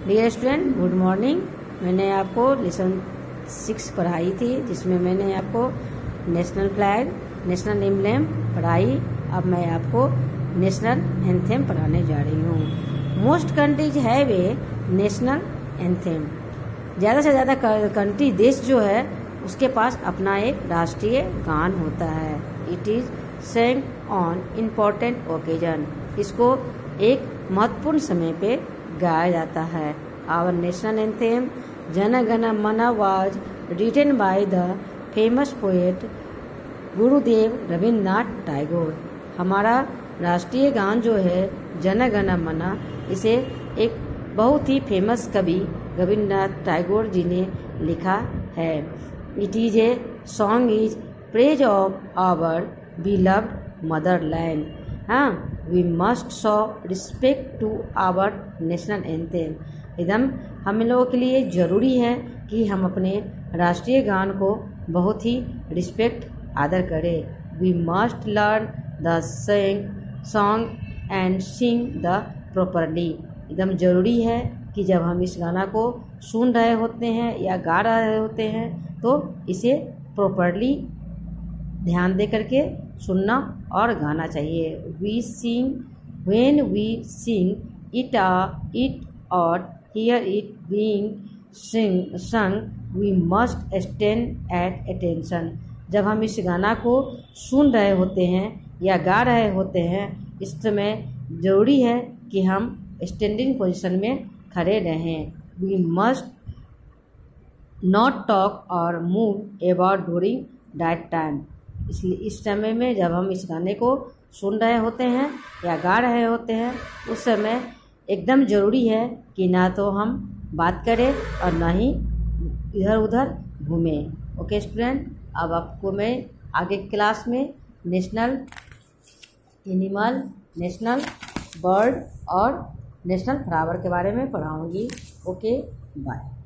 Dear student, good morning. मैंने आपको lesson 6 पढ़ाई थी, जिसमें मैंने आपको नेशनल फ्लैग, नेशनल एम्ब्लेम पढ़ाई। अब मैं आपको नेशनल एंथेम पढ़ाने जा रही हूँ। Most countries have a national anthem. ज़्यादा से ज़्यादा कंट्री, देश जो है, उसके पास अपना एक राष्ट्रीय गान होता है। It is sung on important occasion. इसको एक महत्वपूर्ण समय पे गाया जाता है। Our national anthem Jana Gana Mana was written by the famous poet Gurudev Rabindranath Tagore. हमारा राष्ट्रीय गान जो है जन गण मन, इसे एक बहुत ही फेमस कवि रविन्द्रनाथ टैगोर जी ने लिखा है। It is a song is praise of our beloved motherland. हाँ, we must show respect to our national anthem. एकदम हम लोगों के लिए ज़रूरी है कि हम अपने राष्ट्रीय गान को बहुत ही रिस्पेक्ट आदर करें। We must learn the song and sing the properly. एकदम ज़रूरी है कि जब हम इस गाना को सुन रहे होते हैं या गा रहे होते हैं तो इसे प्रॉपरली ध्यान दे करके सुनना और गाना चाहिए। We sing when we sing it और hear it being sung we must stand at attention. जब हम इस गाना को सुन रहे होते हैं या गा रहे होते हैं, इस समय ज़रूरी है कि हम स्टैंडिंग पोजीशन में खड़े रहें। वी मस्ट नॉट टॉक और move about during that time. इसलिए इस समय में जब हम इस गाने को सुन रहे होते हैं या गा रहे होते हैं, उस समय एकदम ज़रूरी है कि ना तो हम बात करें और ना ही इधर उधर घूमें। ओके स्टूडेंट, अब आपको मैं आगे क्लास में नेशनल एनिमल, नेशनल बर्ड और नेशनल फ्लावर के बारे में पढ़ाऊँगी। Okay, bye.